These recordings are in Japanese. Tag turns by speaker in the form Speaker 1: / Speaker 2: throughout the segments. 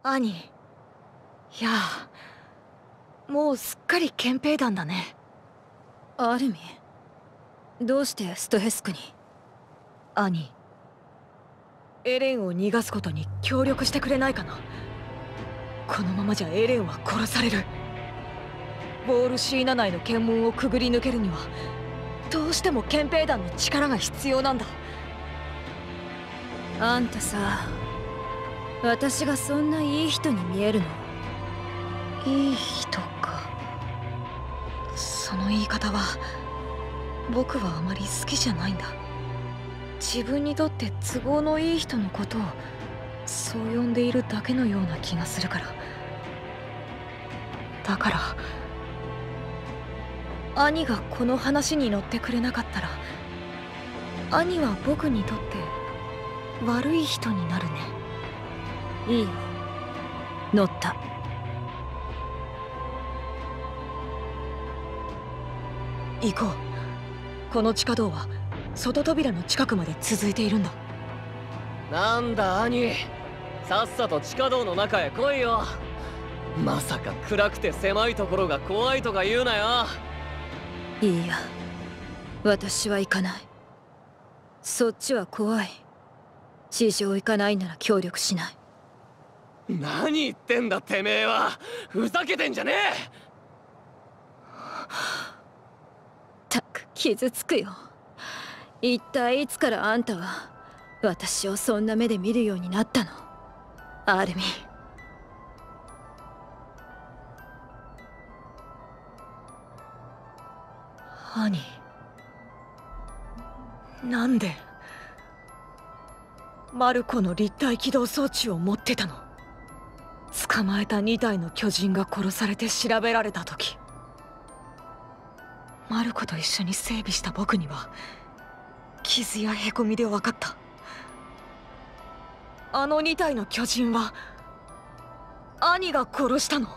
Speaker 1: 兄、いやもうすっかり憲兵団だね。
Speaker 2: アルミ、どうしてストヘスクに？
Speaker 1: 兄、エレンを逃がすことに協力してくれないかな。このままじゃエレンは殺される。ボールシーナ内の検問をくぐり抜けるにはどうしても憲兵団の力が必要なんだ。
Speaker 2: あんたさ、私がそんないい人に見えるの？
Speaker 1: いい人か。その言い方は僕はあまり好きじゃないんだ。自分にとって都合のいい人のことをそう呼んでいるだけのような気がするから。だから兄がこの話に乗ってくれなかったら、兄は僕にとって悪い人になるね。
Speaker 2: いいよ、乗った。
Speaker 1: 行こう。この地下道は外扉の近くまで続いているんだ。
Speaker 3: なんだ兄、さっさと地下道の中へ来いよ。まさか暗くて狭いところが怖いとか言うなよ。
Speaker 2: いいや、私は行かない。そっちは怖い。地上行かないなら協力しない。
Speaker 3: 何言ってんだてめえは。ふざけてんじゃねえ。
Speaker 2: たく傷つくよ。一体いつからあんたは私をそんな目で見るようになったの？アルミ。
Speaker 1: 兄、なんでマルコの立体起動装置を持ってたの？捕まえた2体の巨人が殺されて調べられた時、マルコと一緒に整備した僕には傷やへこみで分かった。あの2体の巨人は兄が殺したの。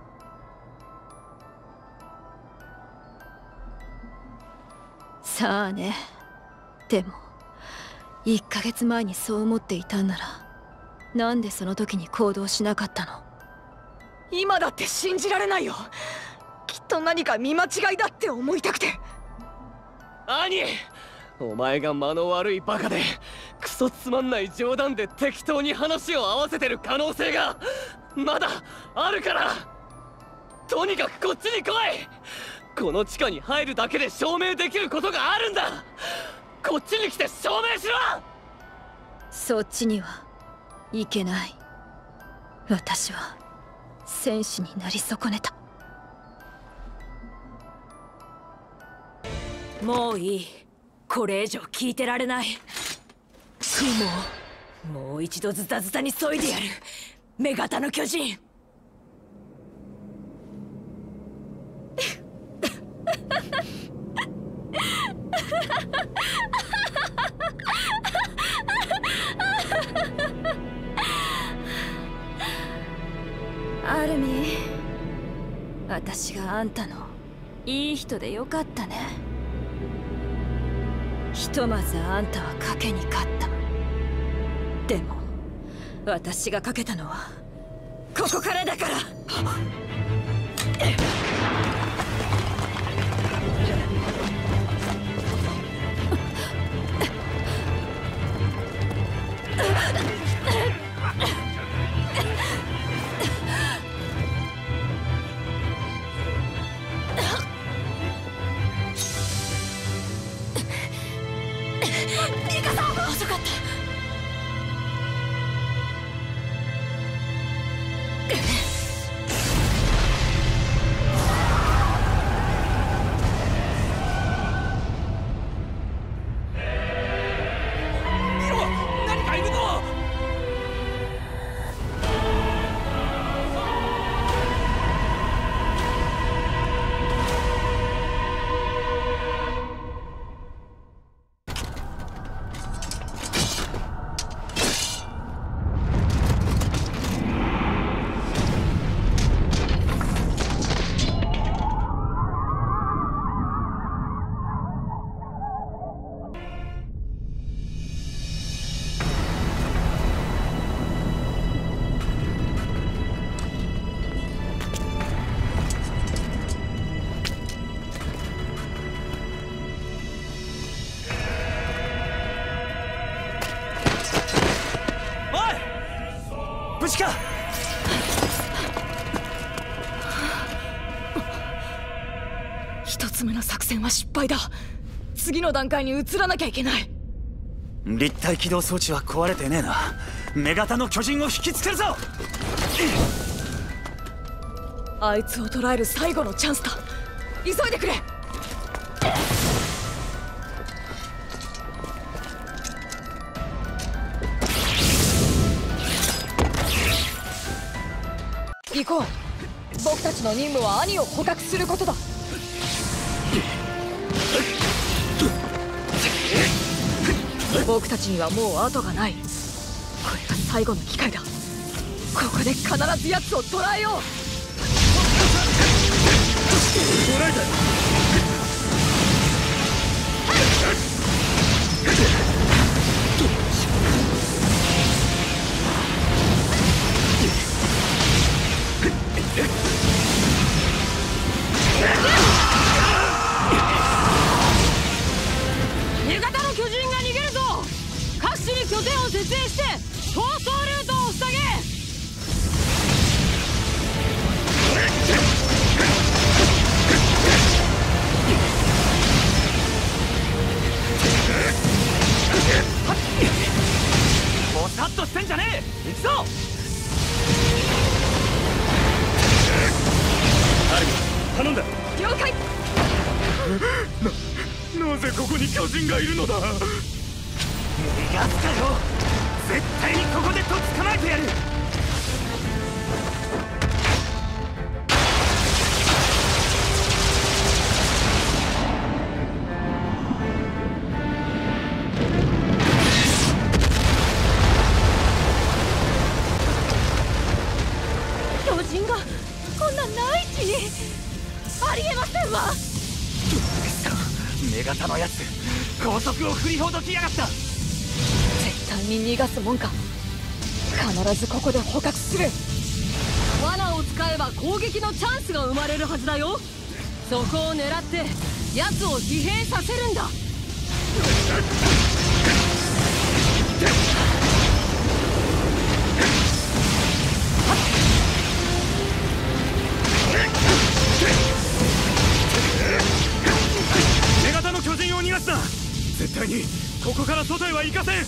Speaker 2: さあね。でも1ヶ月前にそう思っていたんなら、なんでその時に行動しなかったの？
Speaker 1: 今だって信じられないよ。きっと何か見間違いだって思いたくて。
Speaker 3: 兄、お前が間の悪いバカでクソつまんない冗談で適当に話を合わせてる可能性がまだあるから、とにかくこっちに来い。この地下に入るだけで証明できることがあるんだ。こっちに来て証明しろ。
Speaker 2: そっちには行けない。私は戦士になり損ねた。
Speaker 4: もういい。これ以上聞いてられない。もう一度ズタズタに削いでやる。女型の巨人。
Speaker 2: アルミ、私があんたのいい人でよかったね。ひとまずあんたは賭けに勝った。でも私が賭けたのはここからだから。ミカさん、遅かった。
Speaker 5: 無事か。
Speaker 1: 一つ目の作戦は失敗だ。次の段階に移らなきゃいけない。
Speaker 5: 立体起動装置は壊れてねえな。女型の巨人を引きつけるぞ。
Speaker 1: あいつを捕らえる最後のチャンスだ。急いでくれ。行こう。僕たちの任務は兄を捕獲することだ。僕たちにはもう後がない。これが最後の機会だ。ここで必ず奴を捕らえよう。
Speaker 5: 捕らえた。
Speaker 4: 味方の巨人が逃げるぞ。各地に拠点を設営して逃走ルートを塞げ。
Speaker 5: ボサッとしてんじゃねえ。行くぞ。アルミ頼んだ。
Speaker 1: 了解。
Speaker 5: なぜここに巨人がいるのだ。逃がすかよ。絶対にここでとっ捕まえてやる。
Speaker 4: 巨人がこんな内地に。ありえませんわ。
Speaker 5: 女型のやつ高速を振りほどきやがった。
Speaker 1: 絶対に逃がすもんか。必ずここで捕獲する。
Speaker 4: 罠を使えば攻撃のチャンスが生まれるはずだよ。そこを狙って奴を疲弊させるんだ。
Speaker 5: 女型の巨人を逃がすな。絶対にここから外へは行かせん。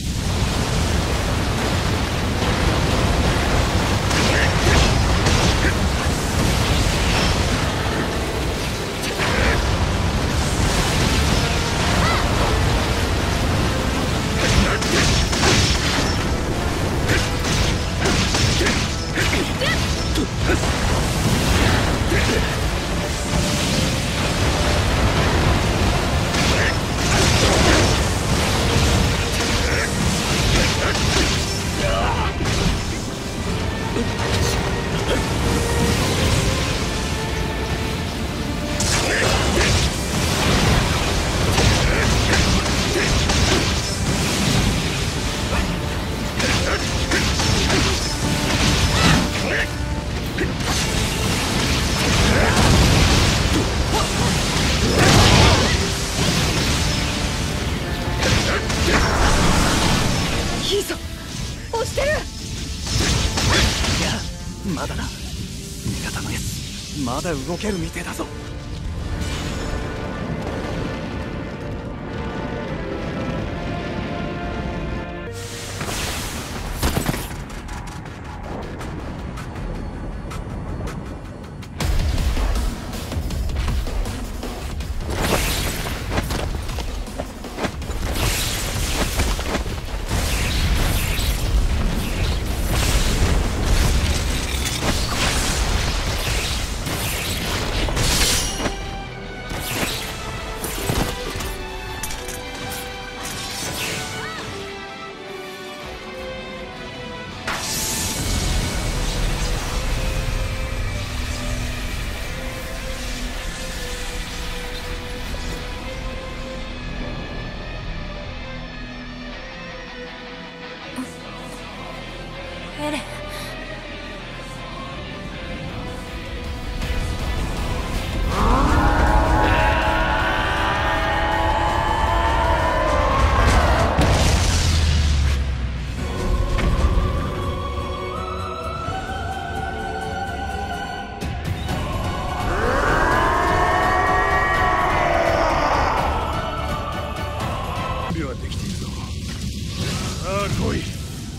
Speaker 1: いいぞ。押してる。
Speaker 5: いやまだだ。味方のやつまだ動けるみてえだぞ。
Speaker 4: エレン。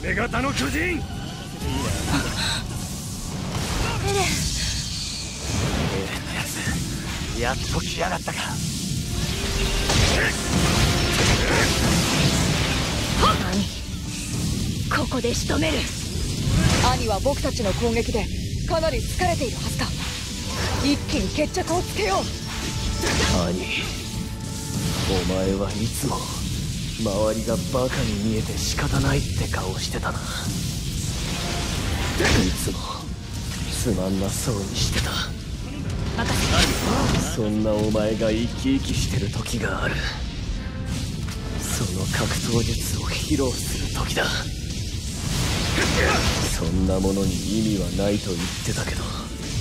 Speaker 5: 女型の巨人。エレンのやつやっと来やがったか。
Speaker 2: ここで仕留める。
Speaker 1: 兄は僕たちの攻撃でかなり疲れているはずだ。一気に決着をつけよう。
Speaker 3: 兄、お前はいつも周りがバカに見えて仕方ないって顔してたな。いつもつまんなそうにしてた。そんなお前が生き生きしてる時がある。その格闘術を披露する時だ。そんなものに意味はないと言ってたけど、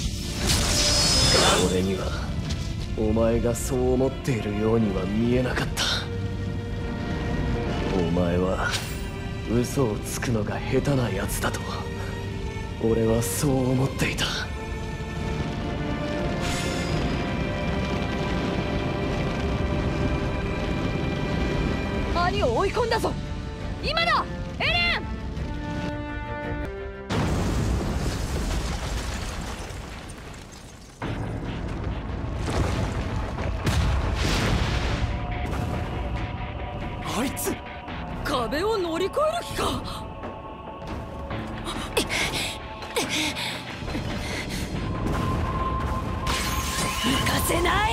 Speaker 3: 俺にはお前がそう思っているようには見えなかった。お前は嘘をつくのが下手なやつだと俺はそう思っていた。
Speaker 1: 兄を追い込んだぞ。今だエレン。
Speaker 4: あいつ壁を乗り越える気か。行かせない。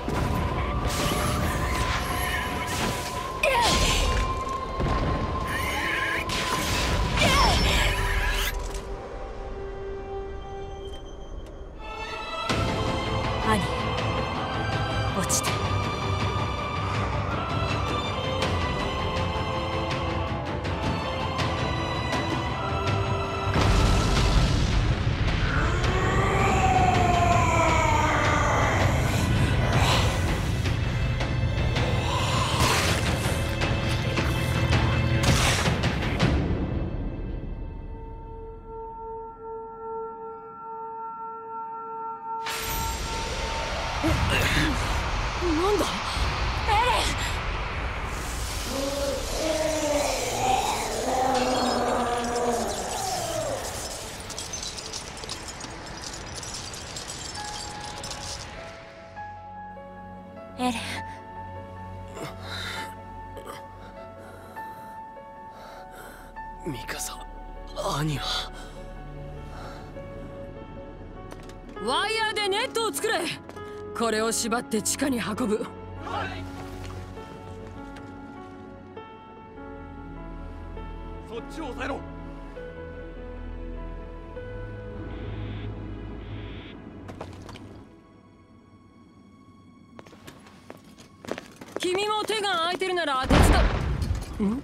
Speaker 2: 兄、落ちて。
Speaker 4: なんだ
Speaker 2: エレン。
Speaker 3: ミカサ、兄は。
Speaker 4: ワイヤーでネットを作れ。これを縛って地下に運ぶ。
Speaker 5: そっちを抑えろ。
Speaker 4: 君も手が空いてるなら手伝う。ん？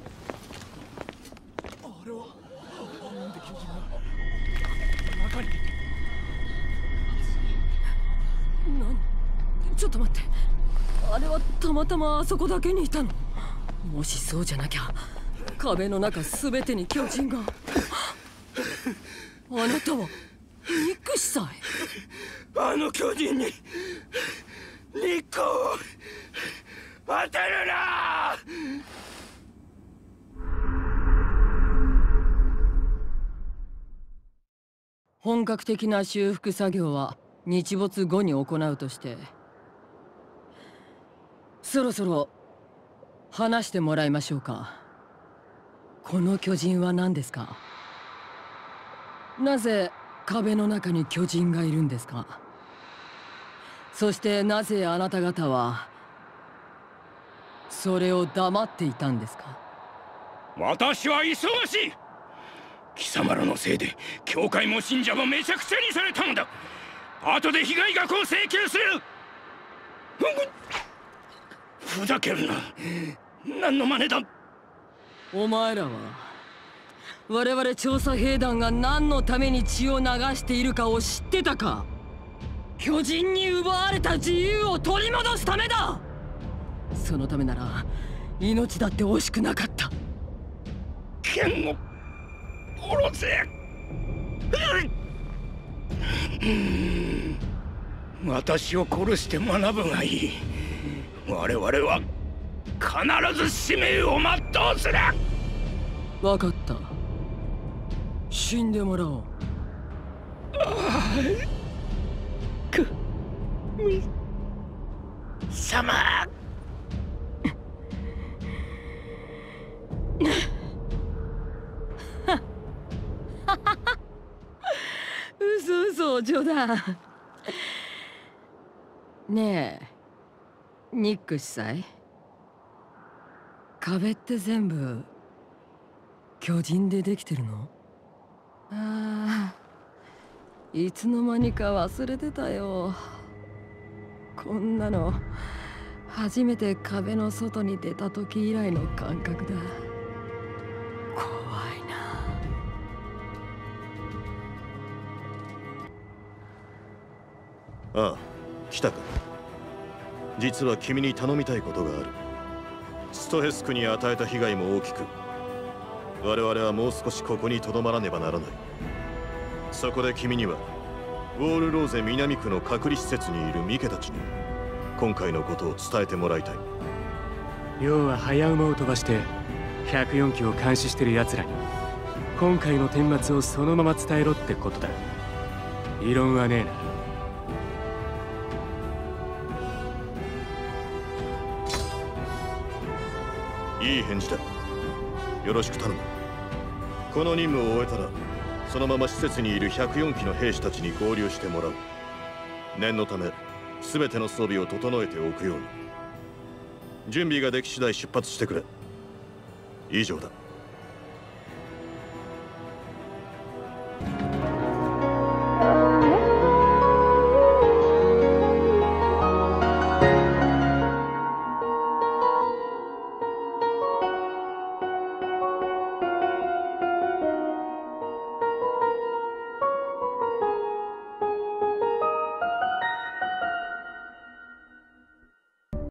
Speaker 5: あれはなんで巨人が中に。
Speaker 4: ちょっと待って、あれはたまたまあそこだけにいたの？もしそうじゃなきゃ壁の中すべてに巨人が。あなたはニック司祭。
Speaker 5: あの巨人に日光を当てるな。
Speaker 4: 本格的な修復作業は日没後に行うとして、そろそろ話してもらいましょうか。この巨人は何ですか？なぜ壁の中に巨人がいるんですか？そしてなぜあなた方はそれを黙っていたんですか？
Speaker 5: 私は忙しい。貴様らのせいで教会も信者もめちゃくちゃにされたのだ。後で被害額を請求する。ふざけるな。何の真似だ。
Speaker 4: お前らは我々調査兵団が何のために血を流しているかを知ってたか？巨人に奪われた自由を取り戻すためだ。そのためなら命だって惜しくなかった。
Speaker 5: 剣を殺せ。私を殺して学ぶがいい。我々は必ず使命を全うする。
Speaker 4: 分かった。死んでもらおう。
Speaker 5: 様。
Speaker 4: 嘘冗談。ねえニック司祭、壁って全部巨人でできてるの？ああ、いつの間にか忘れてたよ。こんなの初めて壁の外に出た時以来の感覚だ。怖いな。
Speaker 6: ああ、来たか。実は君に頼みたいことがある。ストヘスクに与えた被害も大きく、我々はもう少しここにとどまらねばならない。そこで君にはウォールローゼ南区の隔離施設にいるミケたちに今回のことを伝えてもらいたい。
Speaker 7: 要は早馬を飛ばして104機を監視してる奴らに今回の顛末をそのまま伝えろってことだ。異論はねえな。
Speaker 6: いい返事だ。よろしく頼む。この任務を終えたらそのまま施設にいる104機の兵士たちに合流してもらう。念のため全ての装備を整えておくように。準備ができ次第出発してくれ。以上だ。